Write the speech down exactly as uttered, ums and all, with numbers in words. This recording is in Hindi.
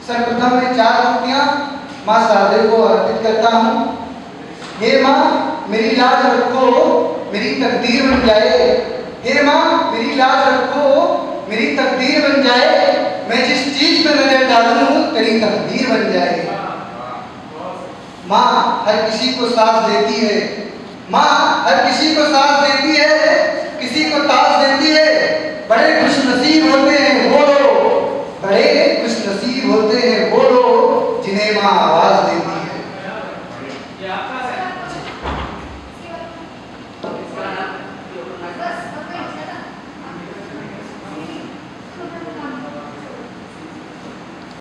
सर्वप्रथम मैं चार पंक्तियां माँ शारदे को अर्पित करता हूँ। हे माँ मेरी लाज रखो, मेरी तकदीर बन जाए। हे माँ मेरी लाज रखो, मेरी तकदीर बन जाए। मैं जिस चीज पे नजर डालूं तेरी तकदीर बन जाए। माँ हर किसी को सांस देती है, माँ हर किसी को सांस देती है, किसी को ताज